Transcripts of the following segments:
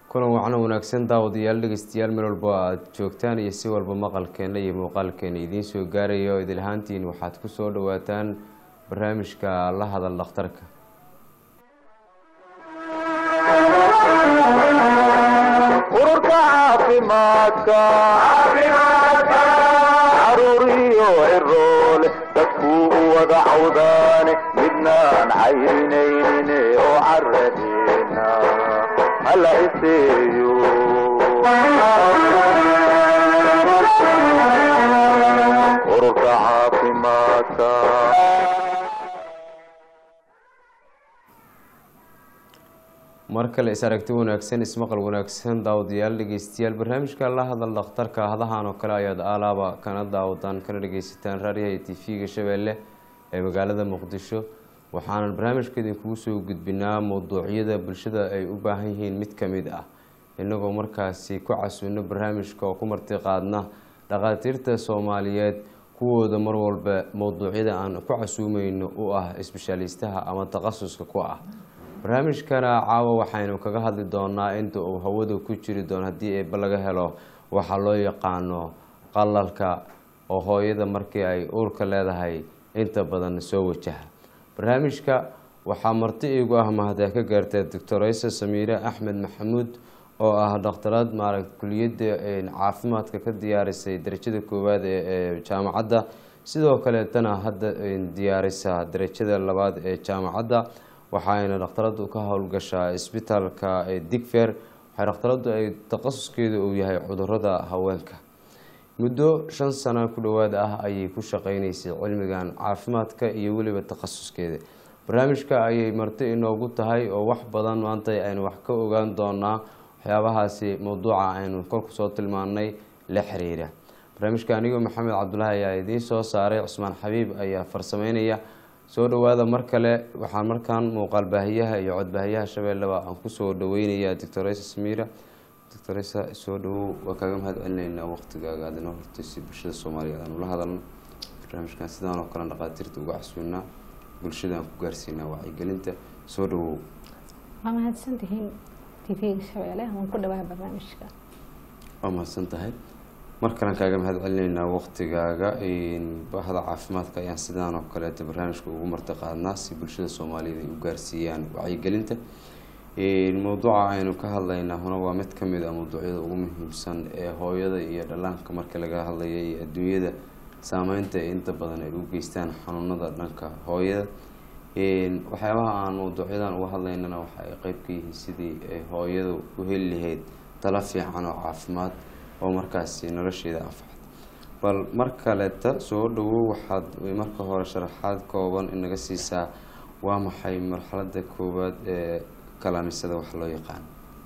kulan wacna wanaagsan daawadayaal dhegeystayaal meel walba aad joogtaan iyo si walba maqalkeena iyo muuqaalkeena idiin soo gaarayo idil ahaantiin waxaad ku soo dhawaataan barnaamijka la hadal dhakhtarka. ururka caafimaadka caruuriyo ciroole dadku wada cawdaane midnaan caynaynin oo caradeena hala iseeyo ururka caafimaadka. mar kale is aragti wanaagsan ismaqal wanaagsan daawadayaal dhegeystayaal barnaamijka la hadal dhakhtarka hadahan oo kale ayaad aalaaba kana daawadaan kana dhegeysataan raadiyaha TV-ga Shabeelle ee magaalada Muqdisho. waxaan barnaamijka idinkugu soo gudbinaa mowduucyada bulshada ay u baahan yihiin mid kamid ah inagoo markaasi ku casuuno barnaamijka oo ku marti qaadna dhaqaatiirta Soomaaliyeed kuwooda mar walba mowduucyada aan ku casuumayno oo ah isbitaalistaha ama takhasuska ku ah. barnaamijkana caawa waxaynu kaga hadli doonaa inta uu hawada ku jiri doono haddii eeba laga helo waxaa loo yaqaano qalalka oo hooyada markii ay uurka leedahay inta badan soo wajaha. barnaamijka waxaa marti iigu ah mahadee ka gaartay Dr. Samiire Axmed Maxamuud oo ah dhaqtarad kuliyadda caafimaadka ka diyaarisay darajada koowaad ee jaamacadda sidoo kale tana hadda diyaarisa darajada labaad ee jaamacadda. waxayna dhaqtaradu ka howlgashaa isbitaalka Digfaar. waxay dhaqtaradu ay takhasuskeedu uu yahay cudurrada haweenka. muddo 5 sano ku dhawaad ah ayay ku shaqeynaysay cilmigan caafimaadka iyo waliba takhasuskeeda. barnaamijka ayay marti inoogu tahay oo wax badan maanta aynu wax ka ogaan doonaa waxyaabahaasi mowduuca aynu kor ku soo tilmaanay la xiriira. barnaamijka aniga Maxamed Cabdullaahi ayaa idiin soo saaray, Cusmaan Xabiib ayaa farsameynaya. soo dhawaada mar kale. waxaan markaan muuqaal baahiyaha iyo cod baahiyaha Shabeellaba aan ku soo dhaweynayaa Dr. Samiire. Dr. soo dhawow waa kaaga mahadcelinaynaa waqtigaaga aad inoo hortay si bulshada Soomaaliyeed aan ula hadalno. barnaamijkan sidaan oo kale dhaqaatiirta uga casuunaa bulshada aan ku gaarsiinaa wacyigelinta. soo dhawow. waa mahadsantihiin TV-ga Shabeelle waan ku dhawahay barnaamijka. waa mahadsantahay. mar kale kaaga mahadcelinaynaa waqtigaaga. bahda caafimaadka ayaan sidaan oo kale barnaamijka ugu marti qaadnaa si bulshada Soomaaliyeed ay u gaarsiiyaan wacyigelinta. mowduuca aynu ka hadlaynaa huna waa mid kamid ah mowduucyada ugu muhiimsan ee hooyada iyo dhallaanka marka laga hadlayo iyo adduunyada saameynta inta badan ay u geystaan xanuunada dhanka hooyada. waxyaabaha aan mowduucyadan uga hadlaynana waxa ay qayb ka yihiin sidii ay hooyadu u heli lahayd talo fiican oo caafimaad oo markaasi nolosheeda anfacda. bal mar kaleeta soo dhawow waxaad marka hore sharaxaad kooban inaga siisaa waa maxay marxaladda koowaad ee kalaamisada wax loo yaqaan.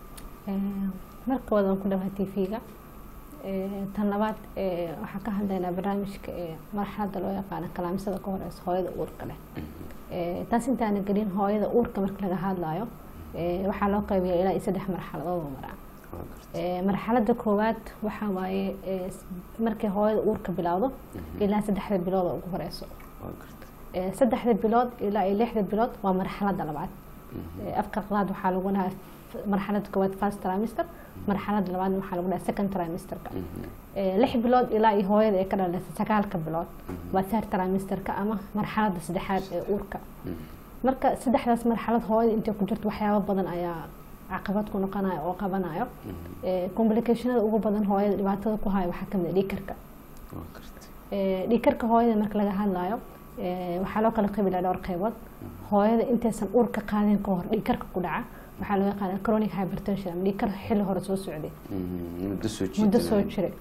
marka wadan ku dhawahay TV-ga tan labaad waxaan ka hadlaynaa barnaamijka marxaladda loo yaqaan kalaamisada ka horeysa hooyada uurka leh. taas intaan gelin hooyada uurka marka laga hadlayo waxaa loo qaybiyaa ilaa 3 marxaladood oo maraa. marxaladda koowaad waxa waaye markay hooyada uurka bilowdo ilaa 3 bilood ugu horeyso. 3 bilood ilaa 6 bilood waa marxaladda labaad. afka qalaad waxaa lagu dhahaa marxaladda koowaad first trimester, marxaladda labaad waxaa lagu dhahaa second trimester-ka. 6 bilood ilaa hooyada ay ka dhalayso 9 bilood waa third trimester-ka ama marxaladda saddexaad ee uurka. marka saddexdaas marxalad hooyada inta ku jirto waxyaabo badan ayaa caqabad ku noqonayo oo qabanayo. complicationada ugu badan hooyada dhibaatada ku hayo waxaa kamid ah dhiigkarka. dhiigkarka hooyada marka laga hadlayo waxaa loo kala qaybin dhowr qaybood. hooyada intaysan uurka qaadin ka hor dhiigkarka ku dhaca waxaa loo yaqaan chronic hypertension ama dhiigkar xilli hore soo socday muddo soo jiray.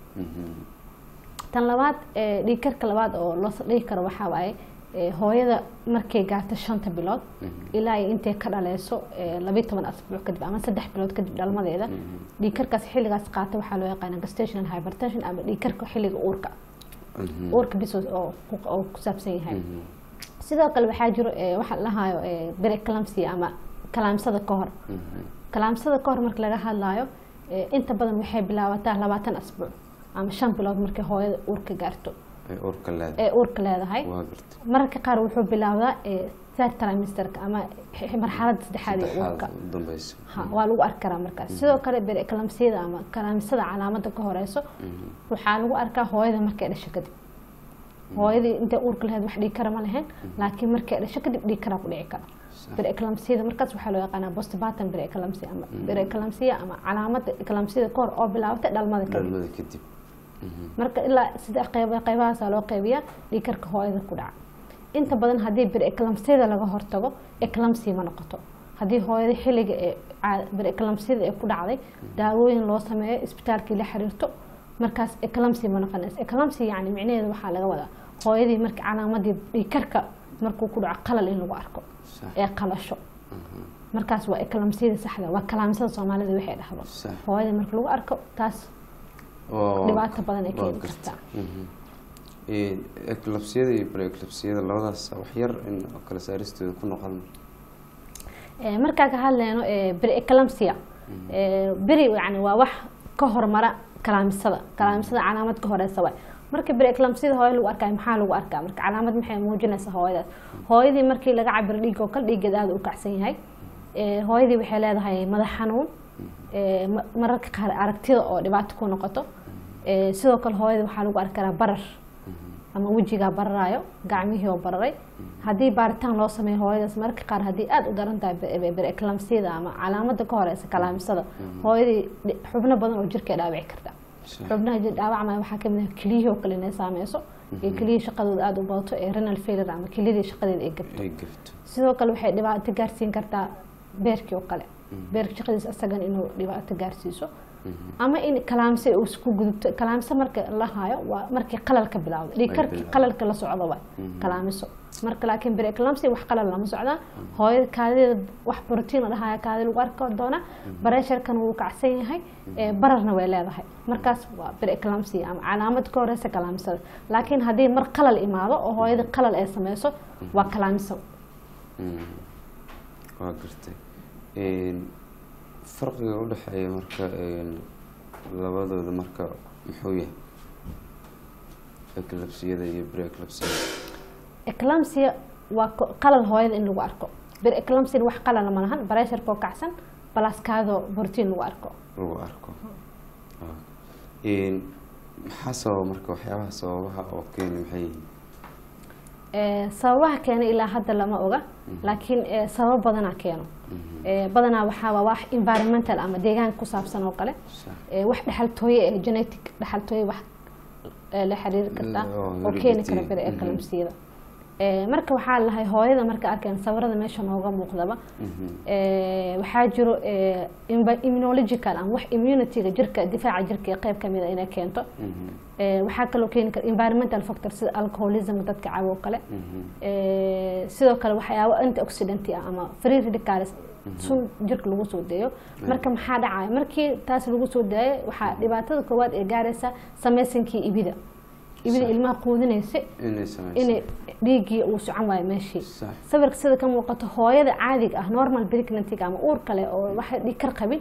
tan labaad dhiigkarka labaad oo loo dhiigi karo waxaa waaye hooyada markay gaarto 5 bilood ilaa intay ka dhalayso 12 asbuuc kadib ama 3 bilood kadib dhalmadeeda dhiigkarkaas xilligaas qaata waxaa loo yaqaan gestational hypertension ama dhiigkarka xilliga uurka bis oo ku saabsan yahay. sidoo kale waxaa jiro waxa la hayo preeclampsia ama kalaamsada ka hor. kalaamsada ka hor marka laga hadlayo inta badan waxay bilaabataa 20 asbuuc ama 5 bilood markay hooyada uurka gaarto. uurka leedahay mararka qaar wuxuu bilaawdaa third trimester-ka ama marxaladda saddexaad ee uurka dambaysa waa lagu arki karaa markaas. sidoo kale preeclampsia ama kalaamisada calaamada ka horeyso waxaa lagu arkaa hooyada markay dhasho kadib. hooyadii intay uurka lahayd wax dhiig kara ma lahayn, laakiin markay dhasho kadib dhiig kara ku dhici kara. preeclampsia markaas waxaa loo yaqaanaa postpartum preeclampsia ama preeclampsia ama calaamada eclampsia ka hor oo bilaabtay dhalmada kadib. marka ilaa saddex qaybahaas loo qaybiyaa dhiig karka hooyada ku dhaca. inta badan haddii preeclampsia laga hortago eclampsia ma noqoto. haddii hooyada xilliga ee preeclampsia ee ku dhacday daawooyin loo sameeyo isbitaalkii la xiriirto markaas eclampsia ma noqonayso. eclampsia yani micnaheedu waxaa laga wadaa hooyadii markii calaamadii dhiig karka markuu ku dhaco qalal in lagu arko ee qalasho. markaas waa eclampsia saxda, waa kalaamisada Soomaalida waxay dhahdo. hooyada marka lagu arko taas dhibaato badan ay keeni kartaa. eclampsiyada iyo preeclampsiyada labadaas wax yar in kala saaristooda ku noqon. markaa ka hadlayno preeclampsia beri yani waa wax ka hormara kalaamisada calaamad ka horeysa waay. markii preeclampsia hooyada lagu arkay maxaa lagu arkaa? marka calaamad maxay muujinaysaa hooyadaas? hooyadii markii laga cabiro dhiig oo kale dhiiggeeda aad u kacsan yahay. hooyadii waxay leedahay madax xanuun, mararka qaar aragtida oo dhibaato ku noqoto. sidoo kale hooyada waxaa lagu arki karaa barar ama wejigaa bararayo, gacmihii oo bararay. haddii baaritaan loo sameeyo hooyadaas mararka qaar haddii aad u daran tahay preeclampsia ama calaamada ka horeysa kalaamisada, hooyadii xubno badan oo jirka dhaawici karta. xubnaha jir dhaawacmaya waxaa kamid ah keliyihii oo kale inay saameyso iyo keliyihii shaqadooda aada u badato ee renal failure ama keliyadii shaqadeeda ay gabto. sidoo kale waxay dhibaato gaarsiin kartaa beerkii oo kale, beerka shaqadiisa asagan inuu dhibaato gaarsiiso ama in kalaamse uu isku gudubto. kalaamse marka la haayo waa markii qalal ka bilowdo, dhiig karkii qalalka la socdo waa kalaamiso. marka laakiin preeclampsia wax qalal lama socdaan. hooyada kaadida wax protein la dhahayo kaadi lagu arki doona, bareesharkan wuu kacsan yahay, bararna way leedahay. markaas waa preeclampsia ama calaamad ka horeysa kalaamisada. laakiin haddii mar qalal imaado oo hooyada qalal ay sameyso waa kalaamiso. waa gartay. farqiga u dhaxeeya marka labadooda marka muxuu yahay eclampsiyada iyo preeclampsia? eclampsia waa qalal hooyada in lagu arko. preeclampsia wax qalal ma lahan, bareesharka oo kacsan balaskaado protein lagu arko. maxaa sababa marka waxyaabaha sababaha oo keeni maxay yihiin? sababaha keena ilaa hadda lama oga, laakiin sabab badanaa keeno. badanaa waxaa wax environmental ama deegaanka ku saabsan oo kale, wax dhaxaltooye genetic dhaxaltooye wax la xiriiri karta oo keeni kara preeclampsia. marka waxaa lahay hooyada marka arkeen sawirada meesha nooga muuqdaba waxaa jiro immunological ama wax immunity-ga jirka difaaca jirka qayb kamid ah inay keento. waxaa kaloo keeni kara environmental factor sida alcoholism dadka cabo kale. sidoo kale waxyaabo antioxidant ah ama free radicals sun jirka lagu soo deeyo. marka maxaa dhacaya markii taas lagu soo deeyo? waxaa dhibaatada koowaad ee gaaraysa sameysankii ibida ilmaha quudinaysa inay dhiiggii uu socon waayo meeshii. sawirka sida ka muuqato hooyada caadiga ah normal pregnancy ama uur kale oo waxa dhiig kar qabin,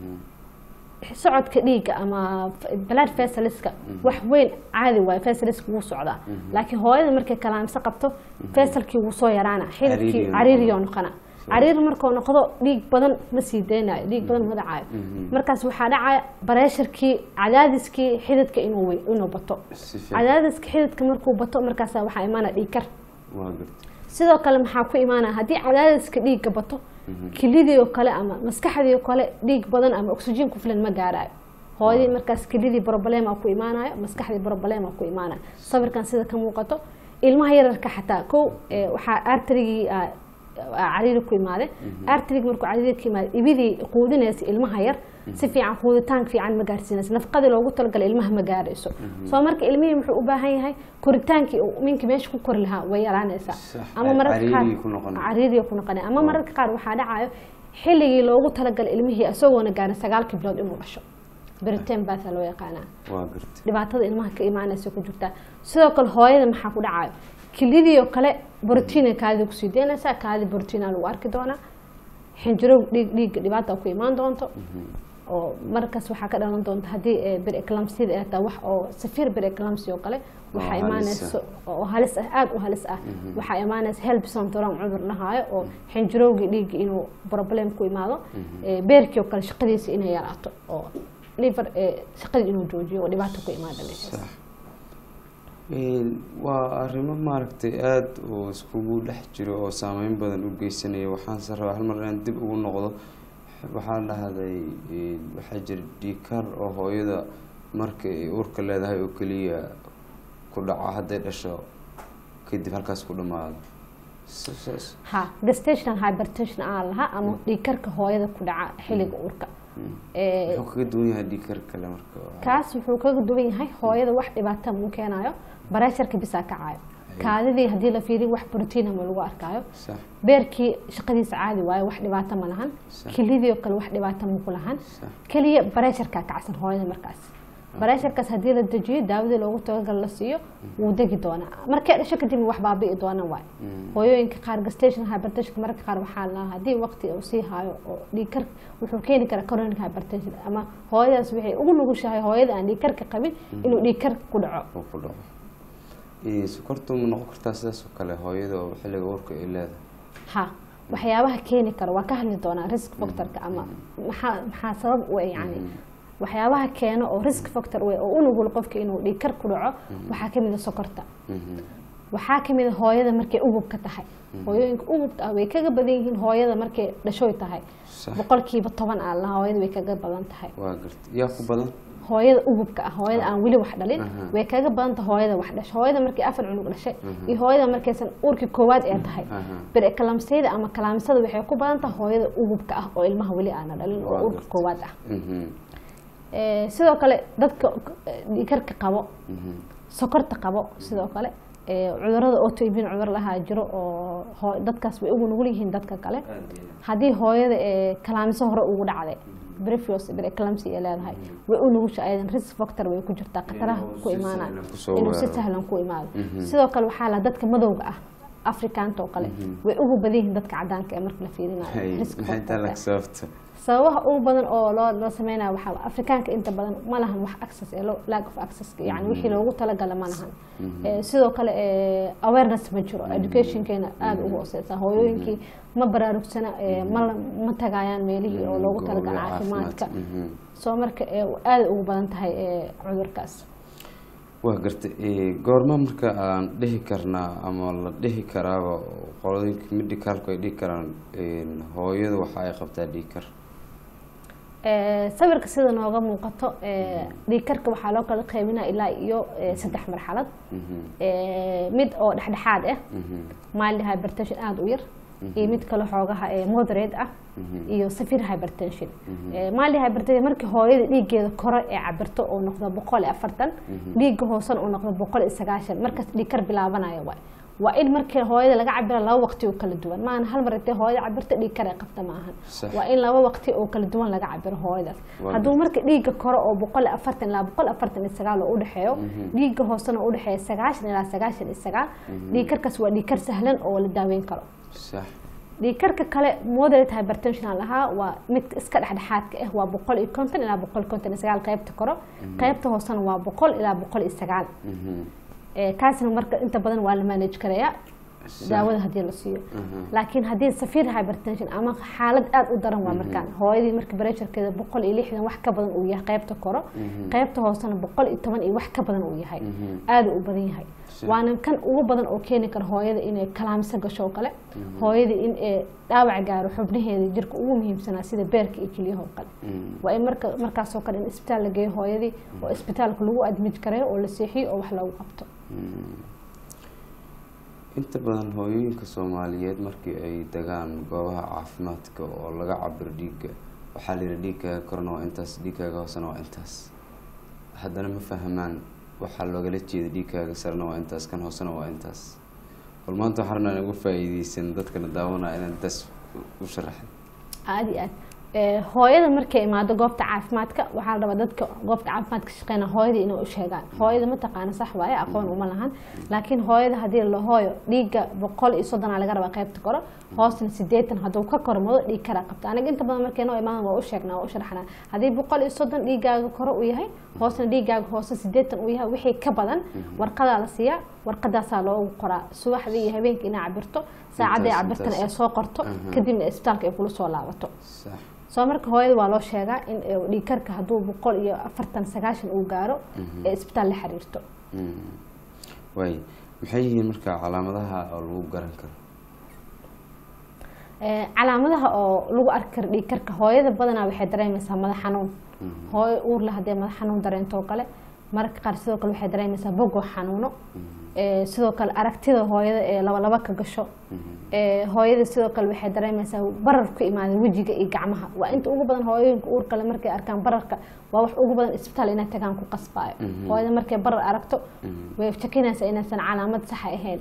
socodka dhiigga ama blood vessels-ka wax weyn caadi waayo, vessels-ka wuu socdaa. laakiin hooyada markay kalaamso qabto vesselkii wuu soo yaraana, xididkii cariiriyo noqona. cariir markuu noqdo dhiig badan ma sii deynayo, dhiig badan ma dhacayo. markaas waxaa dhacaya bareesharkii cadaadiskii xididka inuu bato. cadaadiska xididka markuu bato markaas waxaa imaanaya dhiig kar. sidoo kale maxaa ku imaanaya haddii cadaadiska dhiigga bato kilidii oo kale ama maskaxdii oo kale dhiig badan ama oxygen ku filan ma gaarayo. hooyadii markaas kilidii problem ku imaanayo, maskaxdii problem ku imaanayo. sawirkan sida ka muuqato ilmaha yararka xataa kow waxaa arterigii cariiri ku imaade. arterig markuu cariiri ku imaade ibidii quudinaysa ilmaha yar si fiican quuditaan fiican ma gaarsiinayso, nafaqadii loogu talagalay ilmaha ma gaarayso. soo marka ilmihii wuxuu u baahan yahay koritaankii minka meesha ku kori lahaa way yaraanaysaa ama mararka qaar cariiri ku noqonaya. ama mararka qaar waxaa dhacayo xilligii loogu talagalay ilmihii isagoona gaarin 9 bilood inuu dhasho. beritaan baa loo yaqaanaa. dhibaatada ilmaha ka imaanaysa ku jirta. sidoo kale hooyada maxaa ku dhacayo kilidii oo kale protein kaadi ku sii deynaysa, kaadi protein lagu arki doona. xinjiro dhiig dhibaata ku imaan doonto oo markaas waxaa ka dhalan doonta haddii preeclampsia ay tahay wax oo severe preeclampsia oo kale waxaa imaanayso oo halis ah aad u halis ah waxaa imaanaysa HELLP syndrome cudur lahaayo oo xinjirowga dhiigga inuu problem ku imaado beerkii oo kale shaqadiisa inay yaraato oo liver shaqadii inuu joojiyo oo dhibaato ku imaado meeshaas waa arrimo maaragtay aada oo iskugu dhex jiro oo saameyn badan u geysanaya waxaanse rabaa hal mar inaan dib ugu noqdo waxaan dhahday waxaa jira dhiikar oo hooyada marka ay uurka leedahay oo keliya ku dhaco hadday dhasho kadib halkaas ku dhamaado ha gestational hypertension aan lahaa ama dhiikarka hooyada ku dhaca xilliga uurka wuxuu kaga duwan yahay dhiikar kale marka kaas wuxuu kaga duwan yahay hooyada wax dhibaato mu keenayo bareesharka bisaa kacayo kaadidii haddii la fiiriyo wax protein ama lagu arkaayo beerkii shaqadiisa caadi waayo wax dhibaato ma lahan kilidii oo kale wax dhibaato ma ku lahan kaliya bareesharka kacsan hooyada markaas bareesharkaas haddii la dejiyo daawadii loogu talagal la siiyo wuu degi doonaa markay dhasho kadib wax baabi'i doona waay hooyooyinka qaar gestational hypertension marka qaar waxaa la haddii waqti uu sii haayo oo dhiikar wuxuu keeni karaa chronic hypertension ama hooyadaas waxay ugu nugushahay hooyada aan dhiikarka qabin inuu dhiikar ku dhaco sokortu ma noqon kartaa sidaas oo kale hooyada oo xilliga uurka ay leedahay ha waxyaabaha keeni kara waa ka hadli doonaa risk factorka ama maxaa sabab u yani waxyaabaha keeno oo risk factor oo u nugul qofka inuu dhiikar ku dhaco waxaa kamid ah sokorta waxaa kamid ah hooyada markay ugubka tahay hooyooyinka ugubka ah way kaga badan yihiin hooyada markay dhashoy tahay 10% aan la hooyada way kaga badan tahay waa gartay yaa ku badan hooyada ugubka ah hooyada aan weli wax dhalin way kaga badan tahay hooyada wax dhashay hooyada markay 4 cunug dhashay iyo hooyada markaysan uurkii koowaad ay tahay preeclampsia ama kalaamsada waxay ku badan tahay hooyada ugubka ah oo ilmaha weli aan dhalin oo uurka koowaad ah sidoo kale dadka dhiikarka qabo sokorta qabo sidoo kale cudurada autoimmune cudur lahaa jiro oo dadkaas way ugu nugul yihiin dadka kale haddii hooyada kalaamso hore ugu dhacday previous preeclampsia leedahay way u nugusha aydan risk factor way ku jirtaa qataraha ku imaanaa inuu si sahlan ku imaado sidoo kale waxaa la dadka madowga ah afrikaanta oo kale way ugu badan yihiin dadka cadaanka ee marka la fiirinayo risk factor sababaha ugu badan oo loo sameynaayo waxaa afrikaanka inta badan ma lahan wax access lack of access yani wixii loogu talagala ma lahan sidoo kale awareness ma jiro educationkeena aada ugu hooseysa hooyooyinkii ma baraarugsana ma tagayaan meelihii oo loogu talagala caafimaadka soo marka aada ugu badan tahay cudurkaas waa gartay goorma marka aan dhihi karnaa ama la dhihi karaaba qolooyinka medicalku ay dhihi karaan hooyada waxa ay qabtaa dhiikar sawirka sida nooga muuqato dhiikarka waxaa loo kala qaybinaa ilaa iyo 3 marxalad mid oo dhexdhexaad ah mild hypertension aada u yar iyo mid kale xoogaha moderate ah iyo severe hypertension mild hypertension markii hooyada dhiiggeeda kore ee cabirto oo noqdo 140 dhiigga hoosana oo noqdo 190 markaas dhiikar bilaabanayo waa in markii hooyada laga cabiro laba waqti oo kala duwan maahan hal mar intee hooyada cabirta dhiikar ay qabta maahan waa in laba waqti oo kala duwan laga cabiro hooyadaas hadduu marka dhiigga kore oo 140 ilaa 149 oo u dhaxeeyo dhiigga hoosana u dhaxeeyo 90 ilaa 99 dhiikarkaas waa dhiikar sahlan oo la daaweyn karo dhiikarka kale moderate hypertension lahaa waa mid iska dhexdhexaadka ah waa 150 ilaa 159 qaybta kore qaybta hoosana waa 100 ilaa 109 kaasna marka inta badan waa la manage karaya daawada hadii la siiyo laakiin hadii severe hypertension ama xaalad aad u daran waa markaan hooyadii marka pressurekeeda 160 wax ka badan uu yahay qaybta koro qaybta hoosana 110 iyo wax ka badan uu yahay aad u badan yahay waana kan ugu badan oo keeni kara hooyada inay kalaamso gasho kale hooyada in dhaawac gaaro xubnaheeda jirka ugu muhiimsanaa sida beerka iyo kaliyaha kale waa in markaas oo kale in isbitaal la geeyo hooyadii oo isbitaalka lagu admit kareeyo oo la seexiyo oo wax lagu qabto inta badan hooyooyinka Soomaaliyeed markii ay tagaan goobaha caafimaadka oo laga cabir dhiigga waxaa la yiraahdaa dhiigga korona waa intaas dhiigga hoosana waa intaas haddana ma fahmaan waxa looga jeedo dhiigga sarna waa intaas kan hoosana waa intaas bal maanta waxaan ugu faa'iideysan dadka daawanaya inaan taas u sharaxay aadi hooyada markay imaado goobta caafimaadka waxaa la rabaa dadka goobta caafimaadka shaqeynaya hooyada inay u sheegaan hooyada ma taqaana sax waaye aqoon uma lahan laakiin hooyada haddii la hooyo dhiigga 130 laga rabaa qaybta kore hoosna 80 hadduu ka kormado dhiig kara qabta aniga inta badan markay noo imaan waa u sheegnaa waa u sharaxnaa haddii 130 dhiiggaaga kore u yahay hoosna dhiiggaaga hoose 80 u yahay wixii ka badan warqadaa la siiyaa warqadaasaa loogu qoraa subaxdii iyo habeenkii inay cabirto saacadday cabirtana ay soo qorto kadibna isbitaalka ay kula soo laabato soo marka hooyada waa loo sheegaa in dhiig karka hadduu 149 uu gaaro ee isbitaal la xiriirto way maxay yihiin marka calaamadaha oo lagu garan karo calaamadaha oo lagu arki karo dhiig karka hooyada badanaa waxay dareemaysaa madax xanuun hooyo uur leh haddii madax xanuun dareento oo kale mararka qaar sidoo kale waxay dareemaysaa bogo xanuuno sidoo kale aragtida hooyada ee laba ka gasho hooyada sidoo kale waxay dareemaysaa barar ku imaada wajiga iyo gacmaha waa inta ugu badan hooyooyinka uur kale markay arkaan bararka waa wax ugu badan isbitaal inay tagaan ku qasbaayo hooyada markay barar aragto way shakinaysaa inaysan calaamad sax ahayn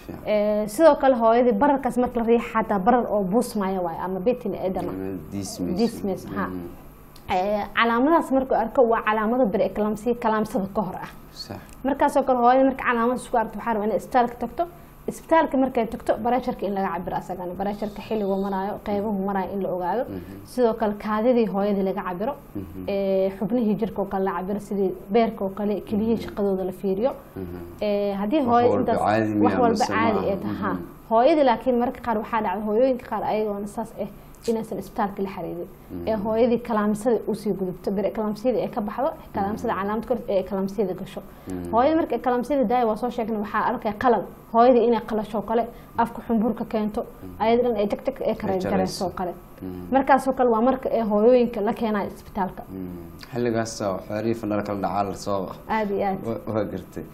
sidoo kale hooyadii bararkaas marka la riixo xataa barar oo buusmaya waayo ama betin edema dismiss ha calaamadaas markuu arko waa calaamado preeclampsia kalaamsada ka hor ah markaasoo kale hooyada marka calaamad isku aragto waxaa rabaa inay isbitaalka tagto isbitaalka markay tagto bareesharka in laga cabiro asagana bareesharka xilligu maraayo qeybuhu maraayo in la ogaado sidoo kale kaadidii hooyadii laga cabiro xubnihii jirka oo kale la cabiro sidii beerka oo kale keliyihii shaqadooda la fiiriyo haddii hooyada intaas wax walba caadi ee tahaa hooyadii laakiin marka qaar waxaa dhacda hooyooyinka qaar ayagoona saas inaysan isbitaalka la xiriirin ee hooyadii kalaamsada u sii gudubto preeclampsia ee ka baxdo kalaamsada calaamad kor ee kalaamsiyada gasho hooyada marka kalaamsiyada daay waa soo sheegnay waxaa arkay qalal hooyadii inay qalasho kale afka xumburka keento ayada dhan ay tagtag ee kareyso kale markaas oo kale waa marka ee hooyooyinka la keenay isbitaalka xilligaas oo xariif dhalka kala dhacal soo aad iyo aad waa gartay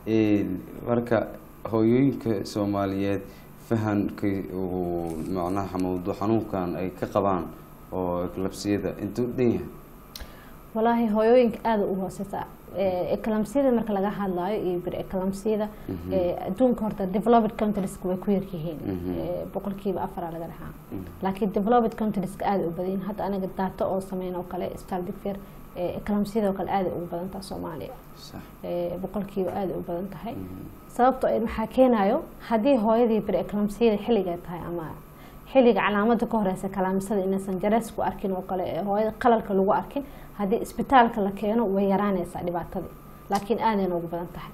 marka hooyooyinka Soomaaliyeed fahankii uu macnaha mawduuc xanuunkan ay ka qabaan oo eclampsiyada intuu dhan wallahi hooyooyinka aad u hooseysa eclampsiyada marka laga hadlayo iyo preeclampsiyada adduunka horta developed countries way ku yar yihiin boqolkiiba 4 laga dhahaa laakiin developed countries aad u badan hadda anaga data oo sameeyno oo kale isbitaal digfeer eclampsiyada oo kale aad u badan tahay Soomaaliya boqolkiiba aad u badan tahay sababtoo ay waxa keenayo hadii hooyadii preeclampsiyada xilliga tahay ama xilliga calaamada ka horeysa kalaamsada inaysan jarees ku arkin oo kale hooyada qalalka lagu arkin hadii isbitaalka la keeno way yaraanaysaa dhibaatadii laakiin aadayna ugu badan tahay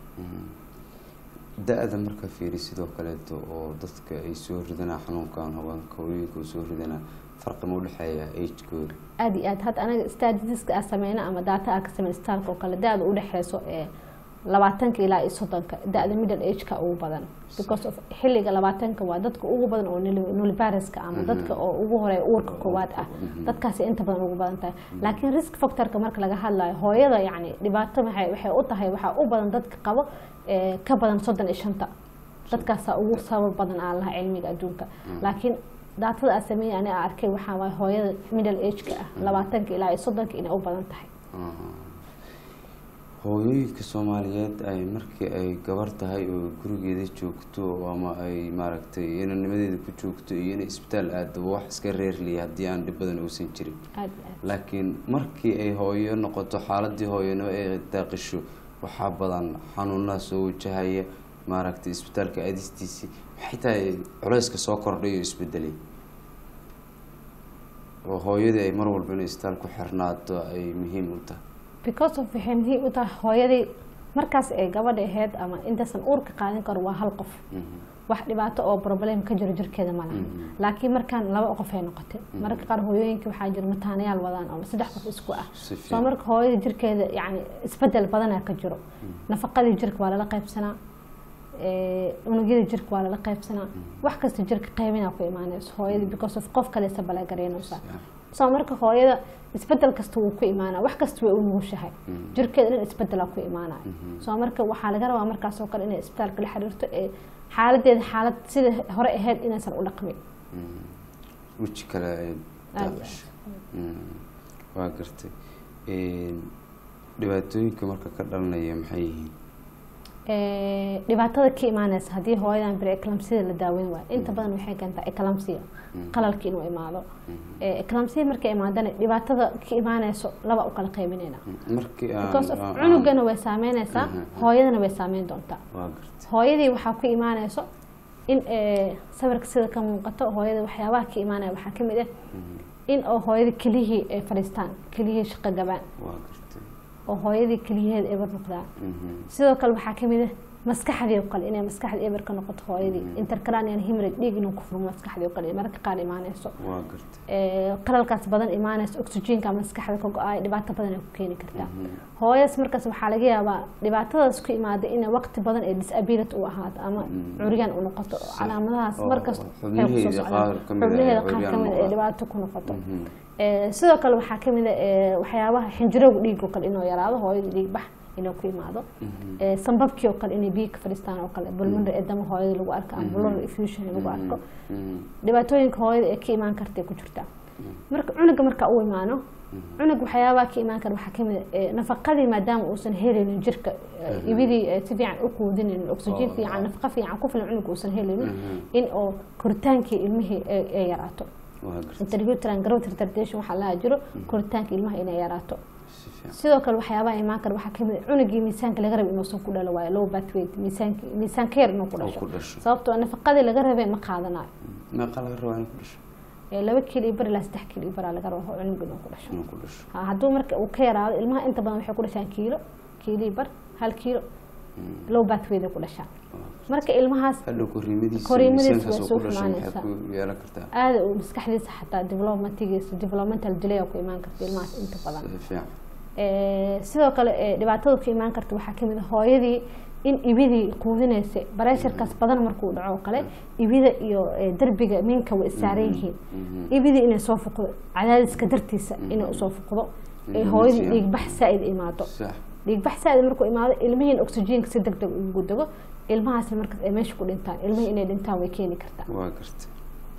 da'da marka fiiri sidoo kale oo dadka ay soo ridana xanuunkan haweenka hooyooyinka soo ridana farqi ma u dhaxeeya age-kooda aad iyo aad hadda anaga statistics aan sameeyna ama data aan ka sameeyna isbitaalka oo kale da'da u dhaxeyso 20 ilaa 30 da'da middle age-ka ugu badan because of xilliga 20 waa dadka ugu badan oo nulliparous-ka ama dadka oo ugu horeey uurka koowaad ah dadkaas inta badan ugu badan tahay laakiin risk factor-ka marka laga hadlayo hooyada yani dhibaato waxay u tahay waxa u badan dadka qabo ka badan 35 dadkaas ugu sabab badan aan laha cilmiga adduunka laakiin daatada aan sameeyay ana arkay waxa waa hooyada middle age-ka ah 20 ilaa 30 inay u badan tahay hooyooyinka Soomaaliyeed ay markii ay gabar tahay oo gurigeeda joogto ama ay maaragtay inanimadeeda ku joogto iyo in isbitaal aad wax iska reerliya hadii aan dib badan uusan jirin laakiin markii ay hooyo noqoto xaaladii hooyano ay daaqisho waxa badan xanuunada soo wajahaya maaragtay isbitaalka aadistiisi maxay tahay culayska soo kordhayo isbedelay oo hooyada ay mar walba in isbitaal ku xirnaato ay muhiim u tahay because of him he u tahay hooyadii markaas ay gabadha ahayd ama intasan uurka qaadan karo waa hal qof wax dhibaato oo problem ka jiro jirkeeda ma laha laakiin markaan laba qof ay noqotay marka qaar hooyooyinka waxa jira mataanayaal wadaan oo saddex qof isku ah soo marka hooyada jirkeeda yani isbedel badan ka jiro nafaqadii jirka waa la qaybsanaa unugyada jirka waa la qaybsanaa wax kasta jirka qaybina ku imaanayso hooyada because of qof kale sabala gareynaysa soo marka hooyada isbedel kasta uu ku imaanaa wax kasta way u nugushahay jirkeeda in isbedel ku imaanaa soo marka waxa laga rabaa markaas oo kale in isbitaalka la xiriirto ee xaaladeeda xaalad sida hore ahayd inaysan u dhaqmin wixii kale waa gartay dhibaatooyinka marka ka dhalanaya maxay yihiin dhibaatada ka imaanaysa haddii hooyadan pre-eclampsia la daaweyn waayo inta badan waxay keentaa eclampsia qalalka inuu imaado eclampsia markay imaadana dhibaatada ka imaanayso laba u kala qaybinayna because of cunugana way saameynaysaa hooyadana way saameyn doontaa hooyadii waxaa ku imaanayso in sawirka sida ka muuqato hooyada waxyaabaha ka imaanaya waxaa ka mid ah in oo hooyada keliyihii ay fadhiistaan keliyihii shaqo gabaan oo hooyadii keliyaheeda eber noqdaan sidoo kale waxaa ka mid ah maskaxdii oo kale inay maskaxda eber ka noqoto hooyadii intercranial hemorrhage dhiig inuu ku furmo maskaxdii oo kale mararka qaar imaanayso qalalkaas badan imaanayso oxygenka maskaxda ka go-ay dhibaato badan ay ku keeni kartaa hooyas markaas waxaa laga yaabaa dhibaatadaas ku imaada in waqti badan ay disability u ahaato ama curyaan u noqoto calaamadahaas markaas ay ku soo socdaan xubnaheeda qaar ka mid ay dhibaato ku noqoto sidoo kale waxaa ka mid ah waxyaabaha xinjirowga dhiig oo kale inuu yaraado hooyada dhiig bax inuu ku imaado sanbabkii oo kale inay biyo ka fadhiistaan oo kale pulmonary edema hooyada lagu arko ama pleural effusion lagu arko dhibaatooyinka hooyada ee ka imaan kartay ku jirta marka cunuga marka uu imaano cunug waxyaabaha ka imaan kara waxaa ka mid ah nafaqadii maadaama uusan helaynin jirka ibidii si fiican u quudinin oxygen fiican nafaqa fiican ku filan cunug uusan helaynin in oo koritaankii ilmihii ay yaraato intrauterine growth retardation waxaa laga jiro koritaanka ilmaha inay yaraato sidoo kale waxyaabaha imaan kara waxaa kamid cunugii miisaanka laga rabay inuusan ku dhalo waayo low birth weight miisaanka yar inuu ku dhasho sababtoo nafaqadii laga rabay ma qaadanayo meeqa laga rabaa inuu ku dhasho 2 kilo bar ilaa 3 kilo bar laga rabo cunug inuu ku dhasho hadduu marka uu ka yaraado ilmaha inta badan waxay ku dhashaan kilo bar 1 kilo low birth weight ku dhashaan marka ilmahaas hadhow koriimadiisa waa soo xumaanaysa aada uu maskaxdiisa xataa developmental delay ku imaan karta ilmahaas inta badan sidoo kale dhibaatada ku imaan karta waxaa kamid ah hooyadii in ibidii quudinaysa bareesharkaas badan markuu dhaco kale ibida iyo darbiga minka way saaran yihiin ibidii inay soo fuqdo cadaadiska dartiisa inay soo fuqdo hooyadii dhiig bax saaid imaado dhiig bax saaid markuu imaado ilmihiin oxygenka si degdeg ugu dago ilmahaas markaas ay meesha ku dhintaan ilmihii inay dhintaan way keeni kartaa waa garta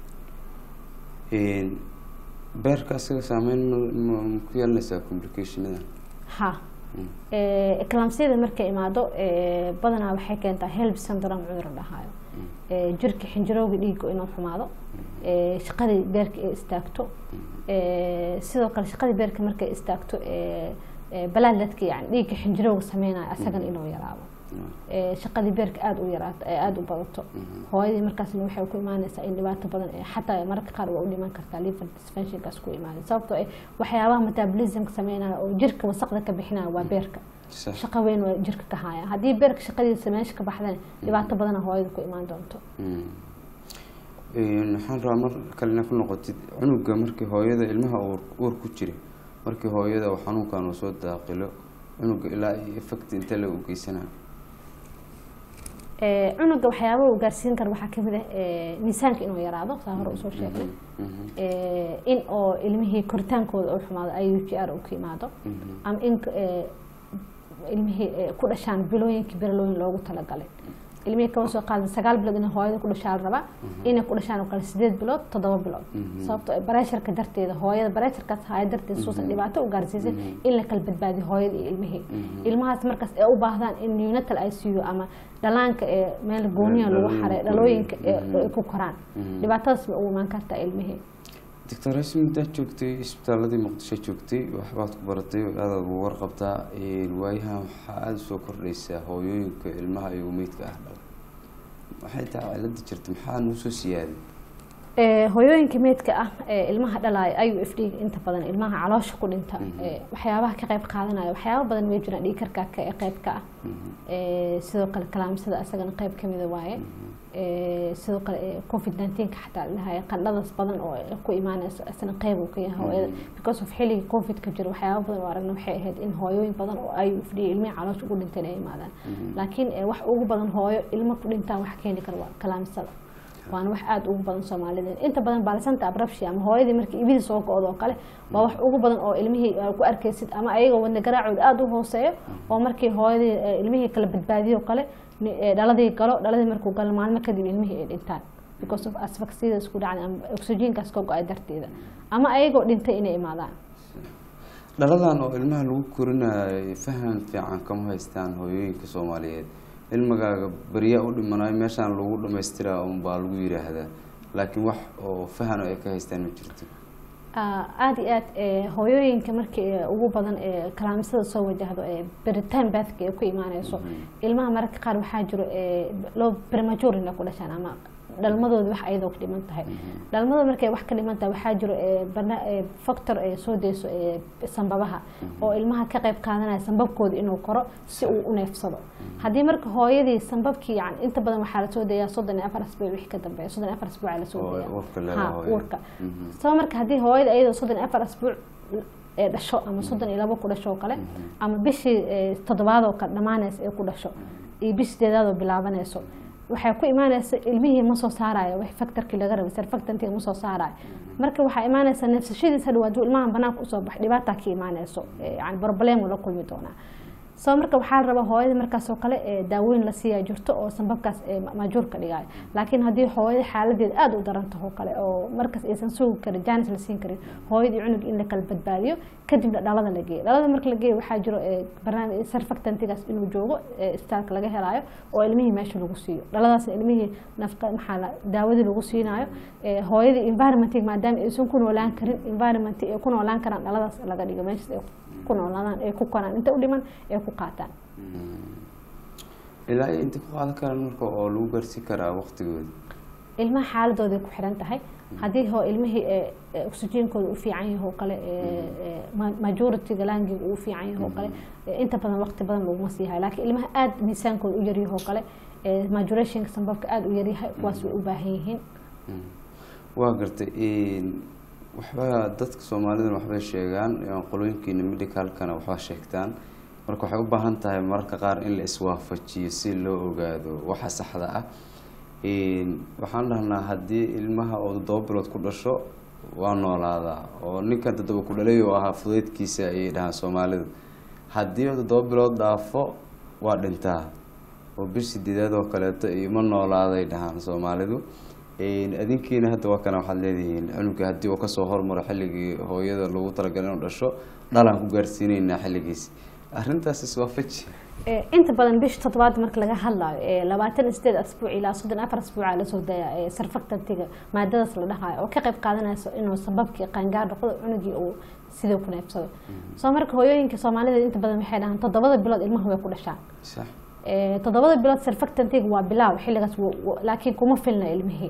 beerka asaga saameyn ku yeelanaysaa complicationada ha eclampsiyada markay imaado badanaa waxay keentaa HELLP syndrome cudur dhahaayo jirka xinjirowga dhiigga inuu xumaado shaqadii beerka ay istaagto sidoo kale shaqadii beerka markay istaagto balaadladka yani dhiigga xinjirowga sameynaya asagan inuu yaraado shaqadii beerka aada u yaraato aada u badato hooyadii markaasna waxay ku imaanaysaa in dhibaato badan xataa mararka qaar waa u dhiman kartaa liver dysfunctionkaas ku imaanay sababtoo waxyaabaha metabolismka sameynaya oo jirka wasaqda ka bixinaya waa beerka shaqo weyn waa jirka ka haya haddii beerka shaqadiisa meesha ka baxdana dhibaato badana hooyada ku imaan doonto waxaan rabaa mar kalena ku noqotid cunuga markii hooyada ilmaha uur ku jira markii hooyada oo xanuunkan uu soo daaqilo cunuga ilaa effect inta la u geysanayo cunuga waxyaabaha uu gaarsiin kara waxaa kamid ah miisaanka inuu yaraado saa hore usoo sheegnay in oo ilmihii koritaankooda uu xumaado IUPR uu ka imaado ama in ilmihii ku dhashaan bilooyinkii berlooyin loogu talagalay ilmihii kama soo qaadan 9 bilood inay hooyada ku dhashaan rabaa inay ku dhashaan oo kale 8 bilood 7 bilood sababtoo bareesharka darteeda hooyada bareesharkaas haya darteeda soo dhibaato u gaarsiisay in la kala badbaadiyo hooyada iyo ilmihii ilmahaas markaas ay u baahdaan in neonatal ICU ama dhalaanka meel gooniya lagu xareeyo dhalooyinka ay ku koraan dhibaatadaas ma u imaan kartaa ilmihii Dr. Rasmi inta joogtay isbitaaladii Muqdisho joogtay waxbaad ku baratay aad ugu warqabtaa waayaha waxa aad soo kordhaysaa hooyooyinka ilmaha iyo meydka ah waxay tahay cilada jirta maxaa noo soo siyaaday hooyooyinka meydka ah ilmaha dhalay IUFD inta badan ilmaha caloosha ku dhinta waxyaabaha ka qayb qaadanaya waxyaabo badan way jiraan dhiig karka ka qayb ka sidoo kale kalaamsada asagana qayb kamid ah waaye sidoo kale COVID-19 ka xataa lahaay qandhadaas badan oo ku imaanayso asna qayb uu ka yahay hooyada because of xilliga COVID ka jiro waxyaabo badan oo aragna waxay ahayd in hooyooyin badan oo IUFD ilmaha caloosha ugu dhinteen ay imaadaan laakiin wax ugu badan hooyo ilmo ku dhintaan wax keeni kara waa kalaamsada waana wax aad ugu badan Soomaalida inta badan baalasanta abrabshi ama hooyadii markii ibidi soo go'do kale waa wax ugu badan oo ilmihii ku arkaysid ama ayaga wadna garaacooda aad u hooseeyo oo markii hooyadii ilmihii kala badbaadiyo kale dhaladii markuu galo maalmo kadib ilmihii ay dhintaan because of asphyxia isku dhacay ama oxygenkaas ka go'ay darteeda ama ayagoo dhintay inay imaadaan dhaladan oo ilmaha lagu korinayo faham fiican kama haystaan hooyooyinka Soomaaliyeed ilmagaaga beriyaa u dhimanayo meeshaan lagu dhamaystiraa unbaa lagu yiraahdaa laakiin wax oo fahano ay ka haystaan ma jirto aad iyo aad hooyooyinka markii ugu badan kalaamisada soo wajahdo beritaan baadka ay ku imaanayso ilmaha mararka qaar waxaa jiro loo premature ku dhashaan ama dhalmadooda wax ayadoo ka dhiman tahay dhalmada markay wax ka dhiman tahay waxaa jiro factor soo deyso sanbabaha oo ilmaha ka qayb qaadanaya sanbabkooda inuu koro si uu u neefsado haddii marka hooyadii sanbabkii yani inta badan waxaa lasoo deeyaa 34 asbuuc wixii ka dambeeya 34 asbuuc ayaa lasoo deeyaa uurka soo marka haddii hooyada ayadoo 34 asbuuc dhasho ama 32 ku dhasho kale ama bishii 7aad oo ka dhamaanaysa ee ku dhasho iyo bishii 8aad oo bilaabanayso waxay ku imaanaysaa ilmihii ma soo saarayo wax factorkii laga rabay surfactantii ma soo saarayo marka waxay imaanaysaa neefsashadiisa dhawaad ilmaha banaanka u soo bax dhibaato ka imaanayso yani problem wala kulmi doona soo marka waxaa la rabaa hooyada markaas oo kale daaweyn la siiyaa jirto oo sanbabkaas maajuur ka dhigay laakiin haddii hooyada xaaladeed aad u daranto oo kale oo markaas aysan sugi karin jaanis la siin karin hooyadii cunug in la kala badbaadiyo kadibna dhalada la geeyo dhalada marka la geeyo waxaa jiro barnaamij surfactantigaas inuu joogo istaalka laga helayo oo ilmihii meesha lagu siiyo dhaladaasna ilmihii nafqa maxaa la daawadii lagu siinayo hooyadii environmentig maadaama aysan ku noolaan karin environment ay ku noolaan karaan dhaladaas laga dhigo meesha ku noolaadaan ay ku koraan inta u dhiman ay ku qaataan ilaa inta ku qaadan karaan marka oo lagu gaarsi karaa waqtigooda ilmaha xaaladooda ku xiran tahay haddii hoo ilmihii oxygenkooda u fiican yahay oo kale majority galangiga uu fiican yahay oo kale inta badan waqti badan laguma siihay laakiin ilmaha aad miisaankooda u yar yahay oo kale maturationka sanbabka aad u yar yahay kuwaas way u baahan yihiin waa gartay waxba dadka Soomaalidu waxbay sheegaan qolooyinkiina medicalkana waxba sheegtaan marka waxay u baahan tahay marka qaar in la iswaafajiyo si loo ogaado waxa saxda ah waxaan dhahnaa haddii ilmaha oo 7 bilood ku dhasho waa noolaada oo ninka 7 ku dhalay oo ahaa fudeedkiisa ay dhahan Soomaalidu haddii 7 bilood dhaafo waa dhintaa oo bishii 8aad oo kale ma noolaaday dhahan Soomaalidu adinkiina hadda waa kana waxaad leedihiin cunuga haddii uu ka soo hormaro xilligii hooyada lagu talagalay inuu dhasho dhalaan ku gaarsiinaynaa xilligiis arrintaas iswaafaji inta badan bish 7aad marka laga hadlayo 28 asbuuc ilaa 34 asbuuc la soo daayaa surfactantiga maadadaas la dhahayo oo ka qayb qaadanayso inuu sababkii qaangaar noqdo cunugii uu sidoo ku neefsado soo marka hooyooyinka Soomaalida inta badan waxay dhahaan 7 bilood ilmaha way ku dhashaan sax 7 bilood surfactantiga waa bilaaw xilligaas laakiin kuma filna ilmihii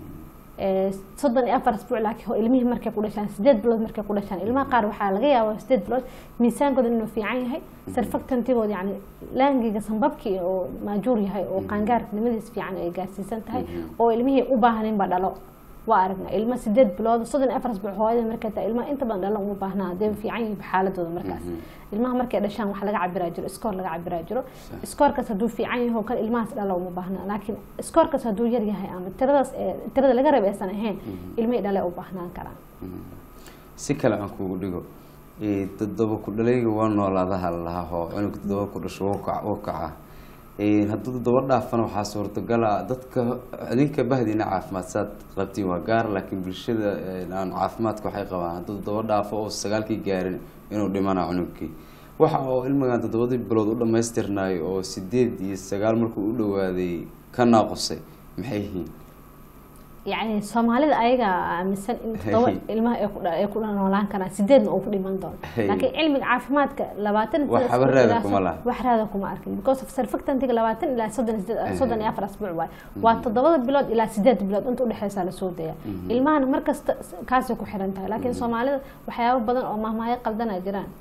34 asbuuc laakiin ilmihii markay ku dhashaan 8 bilood markay ku dhashaan ilmaha qaar waxaa laga yaabaa 8 bilood miisaankooda inuu fiican yahay surfactantigooda yani laangiga sanbabkii oo maajuur yahay oo qaangaarnimadiis fiican ay gaarsiisan tahay oo ilmihii u baahanin ba dhalo waa aragna ilma 8 bilood 34 asbuuc hooyada markay tahay ilmaha inta badan dhalo uma baahna hadee fiican yihiin xaaladooda markaas ilmaha markay dhashaan wax laga cabiraa jiro score laga cabiraa jiro scorekaas haduu fiican yahay oo kale ilmahaas dhalo uma baahna laakiin scorekaas haduu yar yahay ama tirada laga rabay aysan ahayn ilmihii dhale u baahnaan karaan si kale aan kugu dhigo 7 ku dhalayga waa noolaadaha lahaa cunug 7 ku dhasho oo kaca hadduu 7 dhaafana waxaa suurtagal ah dadka adinka bahdina caafimaad saad qabtiin waa gaar laakiin bulshada aan caafimaadka waxay qabaan hadduu 7 dhaafo oo 9kii gaarin inuu dhimana cunugkii waxa oo ilmahan 7 bilood u dhameystirnay oo 8 iyo 9 markuu u dhawaaday ka naaqusay maxay yihiin يعني Soomaalida ayaga aaminsan in 7 ilmaha ay ku noolaan karaan 8 oo ku dhiman doon laakiin cilmiga caafimaadka 20 wax raada kuma arkin because of surfactantiga 20 ilaa 34 asbuuc waa 7 bilood ilaa 8 bilood inta u dhaxaysa la soo daya ilmahan markasta kaas ku xiran tahay laakiin Soomaalida waxyaabo badan oo mahmaay qaldan ay jiraan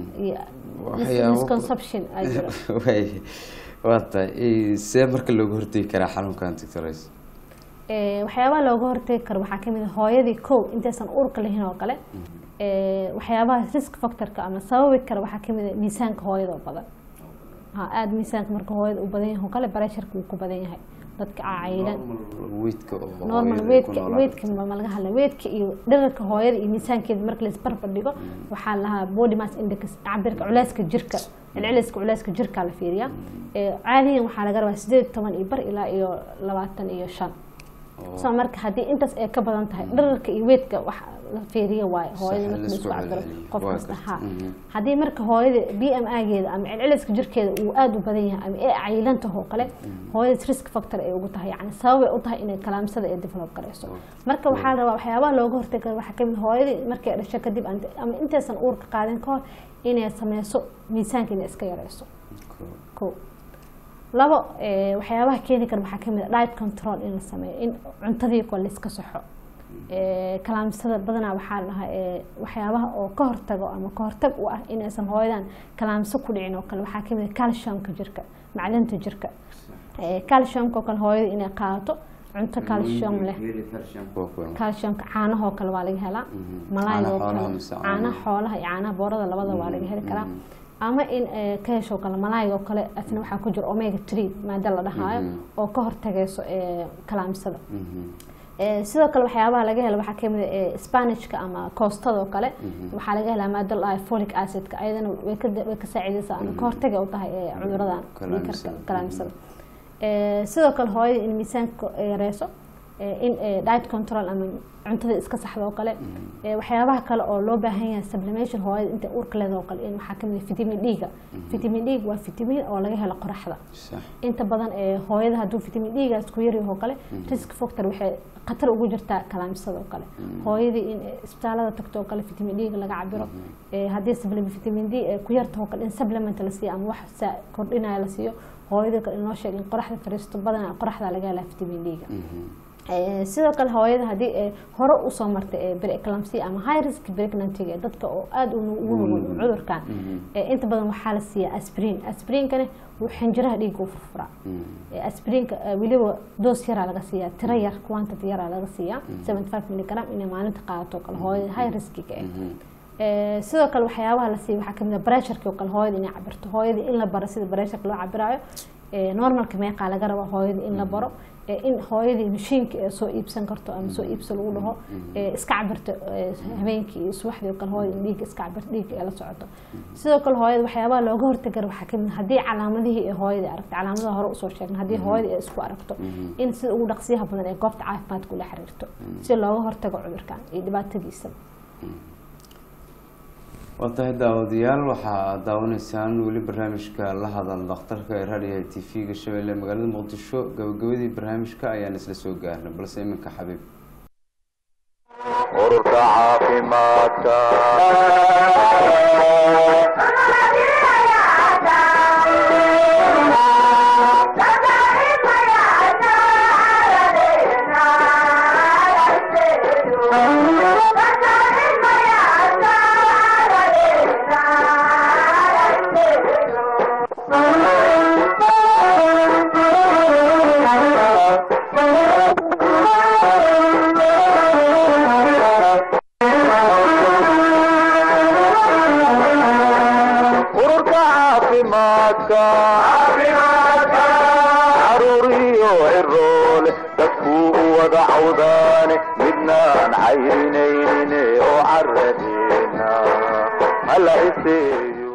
misconception ay jiraan waata see marka looga hortagi karaa xanuunkan tictores waxyaabaha looga hortagi karo waxaa kamid ah hooyadii kow intaysan uurka lahayn oo kale waxyaabaha risk factorka ama sababi kara waxaa kamid ah miisaanka hooyada oo badan aad miisaanka marka hooyada u badan yahay oo kale pressureka uu ku badan yahay dadka caayilan normal weightka ma laga hadla weightka iyo dhererka hooyada iyo miisaankeeda marka la isbarbar dhigo waxaa lahaa body mass index cabirka culeyska jirka celceliska culeyska jirka la fiiriyaa caadiyan waxaa laga rabaa 18 iyo bar ilaa iyo 25 soo marka hadii intaas ay ka badan tahay dhererka iyo weightka wax la fiiriyo waayo hooyada marka la isku cabiro qof kasta ha haddii marka hooyada BMI-geeda ama celceliska jirkeeda uu aad u badan yahay ama ay caylantahay oo kale hooyada risk factor ay ugu tahay yani sabab ay u tahay inay kalaamsada ay develop gareyso marka waxaa la rabaa waxyaabaha looga hortagi waxaa kamid hooyadii markay dhasho kadib ama intaysan uurka qaadin ka hor inay sameyso miisaanka inay iska yareyso ko labo waxyaabaha keeni kara waxaa kamid diet control in la sameeyo in cuntadii kale la iska saxo kalaamsada badanaa waxaa la dhahaa waxyaabaha oo ka hortago ama ka hortag u ah inaysan hooyadan kalaamso ku dhicin oo kale waxaa kamid calciumka jirka macdanta jirka calciumka oo kale hooyada inay qaadato cunto calcium leh calciumka caanaha oo kale waa laga helaa malaayga oo kale caanaha xoolaha iyo caanaha boorada labada waa laga heli karaa ama in ka hesho kale malaayga oo kale asna waxaa ku jira omega 3 maada la dhahaayo oo ka hortagayso kalaamsada sidoo kale waxyaabaha laga helo waxaa kamid ah Spanishka ama koostada oo kale waxaa laga helaa maada la folic acid-ka ayadana way ka saacidaysaa ama ka hortaga u tahay cuduradan kalaamsada sidoo kale hooyada in miisaanka yareyso in diet control ama cuntada iska saxdo oo kale waxyaabaha kale oo loo baahan yahay supplementation hooyada inta uurka leedahay oo kale in waxaa kamid ah vitamin D-ga vitamin D waa vitamin oo laga helo qoraxda inta badan hooyada hadduu vitamin D-ga isku yar yahay oo kale risk factor waxay khatar ugu jirtaa kalaamsada oo kale hooyadii in isbitaalada tagto oo kale vitamin D-ga laga cabiro haddii vitamin D ku yartahay oo kale in supplement la siiyo ama wax kordhinaya la siiyo hooyada kale in loo sheego in qoraxda fariisto badan qoraxda laga helaa vitamin D-ga sidoo kale hooyada haddii hore u soo martay preeclampsia ama high risk pregnancy dadka oo aad ugu nugul cudurkan inta badan waxaa la siiyaa aspirinkana wuu xinjiraha dhiigga u furfuraa aspirinka weliba doos yaraa laga siiyaa tiro yar quantity yaraa laga siiyaa 75 mg inay maalinta qaadato kale hooyada high riskiga sidoo kale waxyaabaha la siiya waxaa kamid ah pressureka oo kale hooyada inay cabirto hooyada in la baro sida pressureka loo cabiraayo normalka meeqa laga rabo hooyada in la baro in hooyadii mashiinka soo iibsan karto ama soo iibsan lagu dhaho iska cabirto habeenkii iyo subaxdii oo kale hooyada dhiigga iska cabirto dhiigga la socoto sidoo kale hooyada waxyaabaha looga hortagi waxaa kamid haddii calaamadihii hooyada aragto calaamadaha hore usoo sheegna haddii hooyada ay isku aragto in sida ugu dhaqsiyaha badan ee goobta caafimaadka ula xiriirto si looga hortago cudurkan iyo dhibaatadiisa watahay daawadayaal waxaa daawanaysaan weli barnaamijka la hadal dhakhtarka ee raadiyaha TV-ga Shabeelle magaalada Muqdisho gabagabadii barnaamijka ayaan isla soo gaarnay balse iminka xabiib ururka caafimaadka caruuriyo ciroole dadkuu u wada cawdaane midnaan cayrinayne oo caradeena hala iseeyo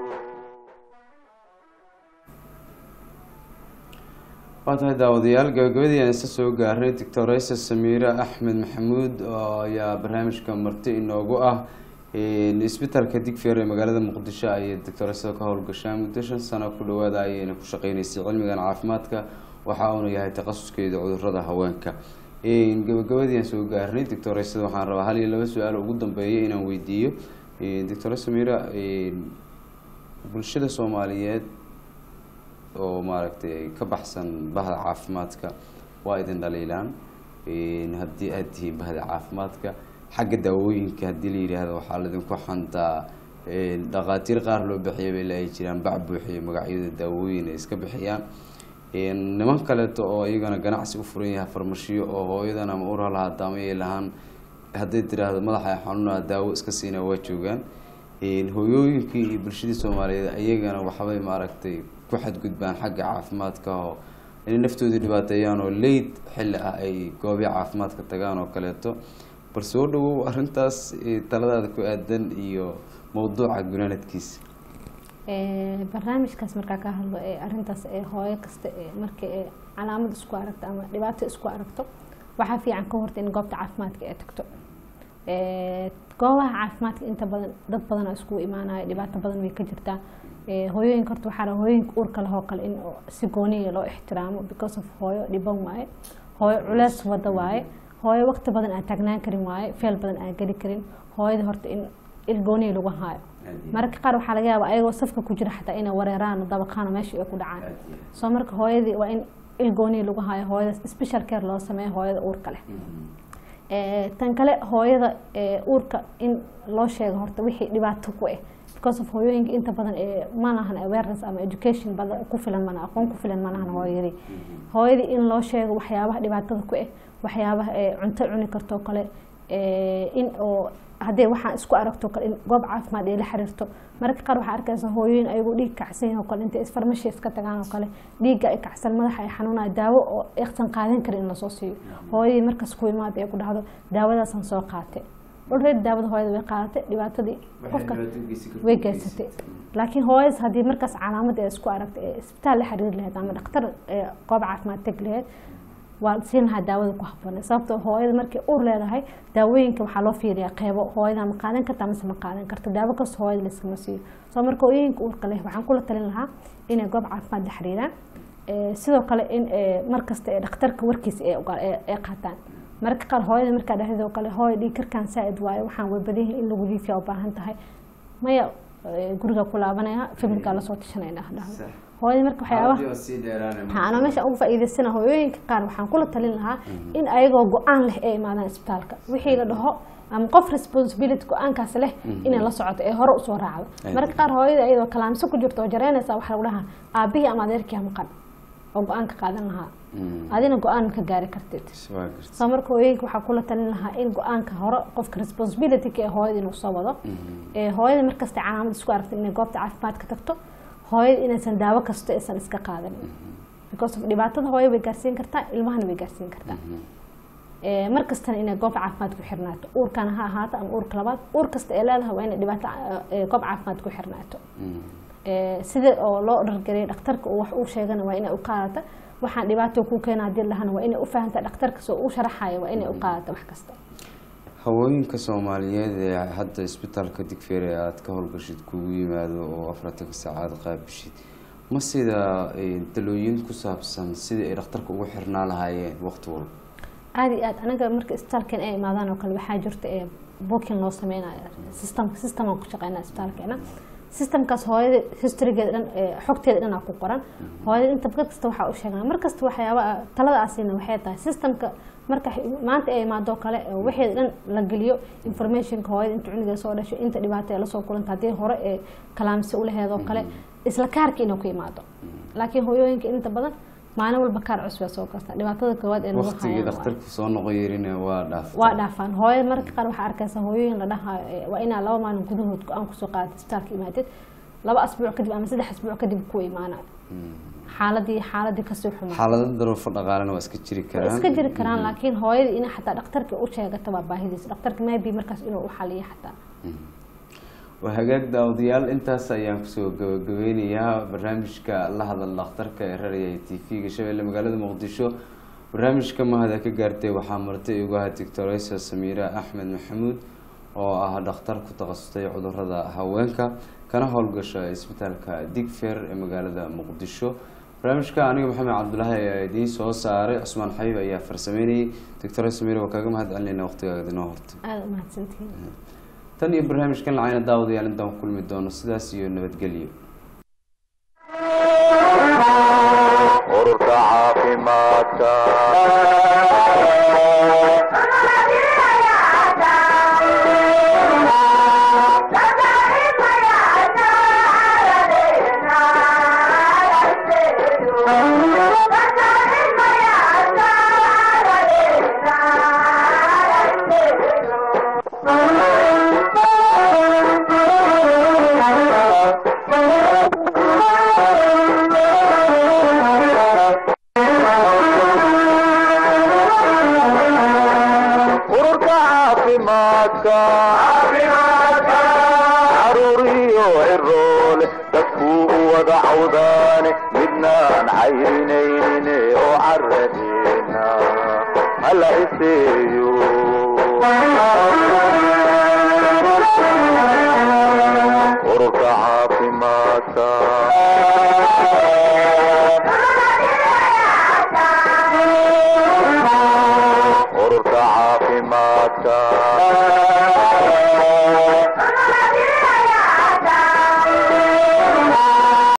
watahay daawadayaal gabagabadii aan isla soo gaarnay doctoraysa Samiira Axmed Maxamuud oo ayaa barnaamijka marti inoogu ah isbitaalka Digfeer ee magaalada Muqdisho ayay doctoraysa ka howlgashay muddo 5 sano ku dhawaad ayayna ku shaqeynaysay cilmiga caafimaadka waxa uu yahay takhasuskeeda cudurrada haweenka gabagabadii aan soo gaarnay doctoraysa waxaan rabaa hal iyo laba su'aal ugu dambeeyay inaan weydiiyo doctoraysa Samiira bulshada Soomaaliyeed oo maaragtay ka baxsan bahda caafimaadka waa idin dhaliilaan haddii aad tihiin bahda caafimaadka xagga daawooyinka haddii la yiraahdo waxaa la idinku xantaa dhaqaatiir qaar loo bixiyay bay leeyahay jiraan bac buuxiyo magacyada daawooyin ay iska bixiyaan niman kaleeto oo iyagana ganacsi u furan yahay farmashiyo oo hooyadan ama uur lahaa daamay lahaan hadday tiraahdo madaxa xanuunaa daawo iska siinaa waa joogaan hooyooyinkii iyo bulshadii Soomaaliyeed ayagana waxbay maaragtay ku xadgudbaan xagga caafimaadka oo in naftooda dhibaateeyaan oo leed xilli ah ay goobo caafimaadka tagaan oo kaleeto bal soo dhawow arrintaas taladaada ku aadan iyo mowduuca gunaanadkiisa barnaamijkaas markaa ka hadlo arrintaas hooyo kasta markay calaamad isku aragto ama dhibaato isku aragto waxaa fiican ka horta in goobta caafimaadka ay tagto goobaha caafimaadka inta badan dad badan oo iskugu imaanaya dhibaato badan way ka jirtaa hooyooyinka horta waxaa hooyooyinka uurka leh oo kale in si gooniya loo ixtiraamo because of hooyo dhiban waaye hooyo culeys wada waaye hooyo waqti badan aan taagnaan karin waaye feel badan aan geli karin hooyada horta in ilgooniya lagu haayo mararka qaar waxaa laga yaabaa ayagoo safka ku jira xataa inay wareeraan dabaqaano meesha ay ku dhacaan soo marka hooyadii waa in ilgooniya lagu haayo hooyada special care loo sameeyo hooyada uurka leh tan kale hooyada uurka in loo sheego horta wixii dhibaato ku ah because of hooyooyinka inta badan ma lahan awareness ama education badan ku filan mana aqoon ku filan ma lahan hooyadii in loo sheego waxyaabaha dhibaatada ku ah waxyaabaha cunto cuni karto kale in oo haddii waxaan isku aragto kale in goob caafimaad ay la xiriirto mararka qaar waxaa arkaysaa hooyooyin ayagoo dhiig kacsan oo kale intay isfarmashi iska tagaan oo kale dhiigga ay kacsan madaxa ay xanuunaya daawo oo iqsan qaadan karin in lasoo siiyo hooyadii markaas ku imaad ay ku dhahdo daawadaasaan soo qaatay already daawada hooyada way qaadatay dhibaatadii qofka way geysatay laakiin hooyadaas haddii markaas calaamad ay isku aragtay ee isbitaal la xiriir lahayd ama dhakhtar goob caafimaad tag lahayd waa siin lahaa daawada ku habboon sababtoo hooyada markay uur leedahay daawooyinka waxaa loo fiiriyaa qeybo hooyada ma qaadan karta mise ma qaadan karto daawo kasta hooyada la iskama siiyo soo marka hooyooyinka uurka leh waxaan kula talin lahaa inay goob caafimaad la xiriiraan sidoo kale in markasta ee dhakhtarka warkiisa ay qaataan mararka qaar hooyada markaa dhexdeeda oo kale hooyo dhiig karkaan saa'id waayo waxaan way badan yihiin in lagu diifiya u baahan tahay maya guriga ku laabanaya familkaa lasoo tashanayna dhahdo hooyada marka waxyaabaha ana meesha ugu faa'iidaysana hooyooyinka qaar waxaan kula talin lahaa in ayagoo go-aan leh ay imaadaan isbitaalka wixii la dhaho ama qof responsibility go-aankaas leh inay la socoto ee hore usoo raacdo mararka qaar hooyada iyadoo kalaamso ku jirto oo jareynaysa waxaa lagu dhahaa aabihii ama adeerkii maqan oo go-aanka qaadan lahaa adina go-aan ka gaari kartid soo marka hooyooyinka waxaa kula talin lahaa in go-aanka hore qofka responsibility-ka ee hooyada inuu soo wado hooyada markasta calaamad isku aragta inay goobta caafimaadka tagto hooyada inaysan daawo kasto aysan iska qaadanin because of dhibaatada hooyada way gaarsiin kartaa ilmahana way gaarsiin kartaa markastana inay goob caafimaad ku xirnaato uurkana ha ahaato ama uurka labaad uur kasta ee leedahay waa inay dhibaato goob caafimaad ku xirnaato sida oo loo dhargariyay dhakhtarka uu wax uu sheegana waa inay u qaadato waxaan dhibaato ku keenaa hadii lahana waa inay u fahantaa dhakhtarka soo uu sharaxayo waa inay u qaadato wax kasta haweenka Soomaaliyeed ee hadda isbitaalka Digfeer ee aad ka howlgashid kugu yimaado oo 40 saacadood qaabishid ma sida talooyin ku saabsan sida ay dhakhtarka ugu xirnaa lahaayeen waqti walba aad anaga marka isbitaalkan ay imaadaan oo kale waxaa jirta booking loo sameeynaayo system ku shaqeynaa isbitaalkeena systemkaas hooyada historygeeda dhan xogteeda dhan ku qoran hooyada inta kasta waxa uu sheegnaa markasta waxyaaba talada asina waxay tahay systemka marka maanta ay imaado kale wixii dhan la geliyo information ka hooyada inta cuniga soo dhasho inta dhibaato la soo kulanta hadii hore kalaamsi u laheedo kale isla kaarka inuu ku imaado laakiin hooyooyinka inta badan maalin walba kaar cusub soo kasta dhibaatada koowaad ee nagu hayaan dhakhtarku soo noqoyeen waa dhaafaan hooyada marka qaar waxa arkaysa hooyooyin la dhahaa waa inaa 2 maalin gudahood aan ku soo qaatay isbitaalka imaadid 2 asbuuc kadib ama 3 asbuuc kadib ku imaanaa xaaladii ka soo xumaa xaalada daruufo dhaqaalana waa iska jiri karaan laakiin hooyada in xataa dhakhtarka u sheegato waa baahidiisa dhakhtarka maybe markaas inuu u xaliyo xataa وهجاك داوديال أنت سيان كسو جوينيها برنامج كالله هذا الأخطر كرري تيفي كشبه اللي مقالة مقدشو برنامج كما هذا كجارتي وحامرتي وجاه دكتوريسة سميرة أحمد محمود وهذا أخطر كتخصصي عذر هذا هوانك كان هولجش اسبتال كديكفير مقالة مقدشو برنامج كأني محمد عبد الله دين سو ساري عثمان حبيب يا فرسميني دكتورة سميرة وكاجم هذا قال لنا وقتي هذا نهارت ما تسنتين تاني برنامج كان العين داود يعني عندهم كل مدون السداسي ونبت قليل ururka caafimaadka caruuriyo ciroole dadkuu u wada cawdaane midnaan cayrinaynin oo caradeena hala iseeyo ururka caafimaadka ururka caafimaadka